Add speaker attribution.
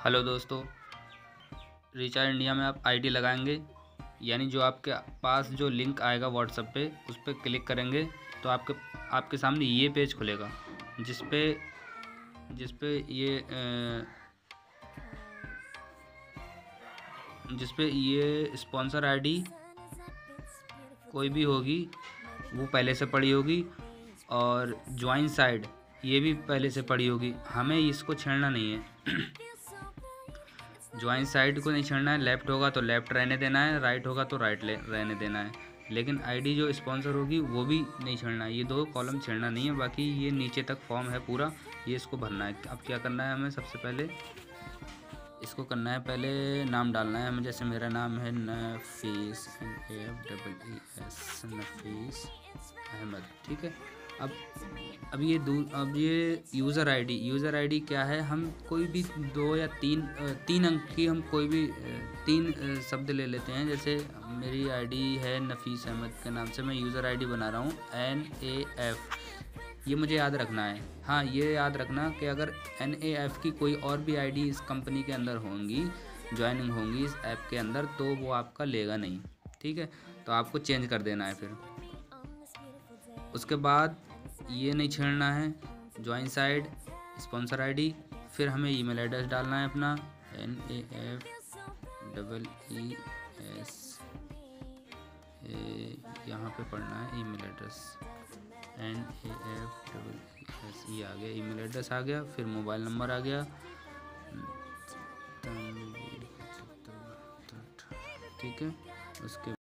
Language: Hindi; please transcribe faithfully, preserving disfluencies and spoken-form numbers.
Speaker 1: हेलो दोस्तों, रिचार्ज इंडिया में आप आईडी लगाएंगे, यानी जो आपके पास जो लिंक आएगा व्हाट्सएप पे उस पर क्लिक करेंगे तो आपके आपके सामने ये पेज खुलेगा जिस पे जिस पे ये अ, जिस पे ये स्पॉन्सर आईडी कोई भी होगी वो पहले से पड़ी होगी और ज्वाइन साइड ये भी पहले से पड़ी होगी। हमें इसको छेड़ना नहीं है। ज्वाइन साइड को नहीं छेड़ना है। लेफ़्ट होगा तो लेफ़्ट रहने देना है, राइट होगा तो राइट रहने देना है, लेकिन आईडी जो स्पॉन्सर होगी वो भी नहीं छेड़ना है। ये दो कॉलम छेड़ना नहीं है। बाकी ये नीचे तक फॉर्म है पूरा, ये इसको भरना है। अब क्या करना है, हमें सबसे पहले इसको करना है, पहले नाम डालना है हमें। जैसे मेरा नाम है Nafees, N A F double E S, Nafees Ahmad, ठीक है। अब अब ये दू अब ये यूज़र आईडी यूज़र आईडी क्या है, हम कोई भी दो या तीन तीन अंक की हम कोई भी तीन शब्द ले लेते हैं। जैसे मेरी आईडी है नफीस अहमद के नाम से, मैं यूज़र आईडी बना रहा हूँ एन ए एफ। ये मुझे याद रखना है। हाँ, ये याद रखना कि अगर एन ए एफ की कोई और भी आईडी इस कंपनी के अंदर होंगी, ज्वाइनिंग होंगी इस ऐप के अंदर, तो वो आपका लेगा नहीं, ठीक है। तो आपको चेंज कर देना है। फिर उसके बाद ये नहीं छेड़ना है, ज्वाइन साइड, स्पॉन्सर आईडी। फिर हमें ईमेल एड्रेस डालना है अपना, N A F double E S, यहाँ पे पढ़ना है email address, N A F double E S. ये आ गया, ईमेल एड्रेस आ गया। फिर मोबाइल नंबर आ गया, ठीक है। उसके